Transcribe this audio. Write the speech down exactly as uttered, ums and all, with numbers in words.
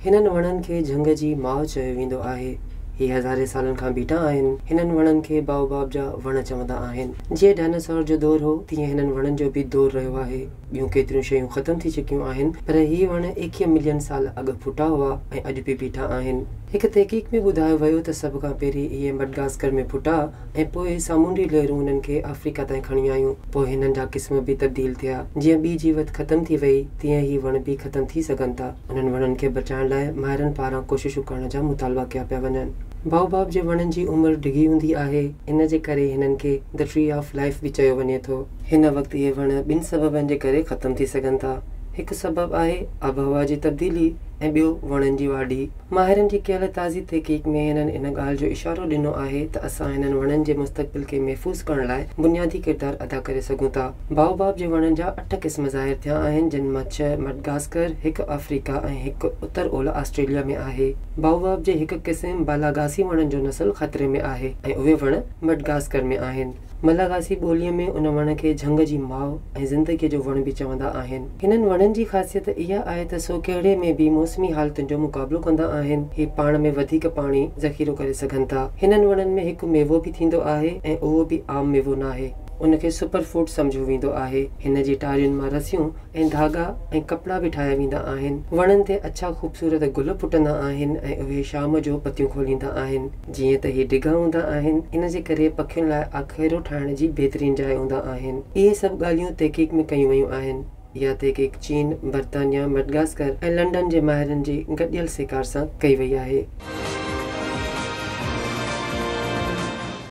हिननि वणनि खे झंग जी माउ चयो वेंदो आहे। ही हज़ारे सालनि खां बीठा आहिनि। हिननि वणनि खे बाओबाब जा वण चवंदा आहिनि। जीअं डायनासोर जो दौर हो तीअं हिननि वणनि जो बि दौर रहियो आहे। ॿियूं केतिरियूं शयूं ख़तम थी चुकियूं आहिनि, पर ही वण एकवीह मिलियन साल अॻु फुटा हुआ ऐं अॼु बि बीठा आहिनि। हिकु तहक़ीक़ में ॿुधायो वियो त सभ खां पहिरीं इहे मडगास्कर में फुटा ऐं पोइ सामूंडी लहरूं हुननि खे अफ्रीका ताईं खणी आयूं। पोइ हिननि जा क़िस्म बि तब्दील थिया। जीअं ॿी जीवत ख़तम थी वई तीअं ही वण बि ख़तम थी सघनि था। उन्हनि वणनि खे बचाइण लाइ माहिरनि पारां कोशिशूं करण जा मुतालबा कया पिया वञनि। बाओबाब जे वणनि जी उमिरि डिघी हूंदी आहे, इन जे करे हिननि खे द ट्री ऑफ लाइफ बि चयो वञे थो। हिन वक़्तु इहे वण ॿिनि सबबनि जे करे ख़तम थी सघनि था। हिकु सबबु आहे आबहवा जी तब्दीली ऐं ॿियो वणनि जी वाढी। माहिरनि जी कयल ताज़ी तहक़ीक़ में हिननि इन ॻाल्हि जो इशारो ॾिनो आहे त असां हिननि वणनि जे मुस्तक़बिल खे महफ़ूज़ करण लाइ बुनियादी किरदारु अदा करे सघूं था। बाओबाब जे वणनि जा अठ क़िस्म ज़ाहिर थिया आहिनि, जिन मां छह मडगास्कर, हिकु अफ्रीका ऐं हिकु उत्तर ओलह ऑस्ट्रेलिया में आहे। बाओबाब जे हिकु क़िस्म बालागासी वणनि जो नस्ल ख़तरे में आहे ऐं उहे वण मडगास्कर में आहिनि। मलागासी ॿोलीअ में उन वण खे झंग जी माउ ऐं ज़िंदगीअ जो वण बि चवंदा आहिनि। हिननि वणनि जी ख़ासियत इहा आहे त सो कहिड़े में बि मौसमी हालतुनि जो मुक़ाबिलो कंदा आहिनि। ही पाण में वधीक पाणी ज़ख़ीरो करे सघनि था। हिननि वणनि में हिकु मेवो बि थींदो आहे ऐं उहो बि आम मेवो नाहे। उनखे सुपर फूड सम्झो वेंदो आहे। हिन जी टारियुनि मां रसियूं ऐं धागा ऐं कपिड़ा बि ठाहिया वेंदा आहिनि। वणनि ते अछा ख़ूबसूरत गुल फुटंदा आहिनि ऐं उहे शाम जो पतियूं खोलींदा आहिनि। जीअं त ही डिघा हूंदा आहिनि, इन जे करे पखियुनि लाइ आखेरो ठाहिण जी बहितरीन जाइ हूंदा आहिनि। इहे सभु ॻाल्हियूं तहक़ीक़ में कयूं वयूं आहिनि। इहा तहक़ीक़ चीन, बर्तानिया, मडगास्कर ऐं लंडन जे माहिरनि जी गॾियल सेकार सां कई वई आहे।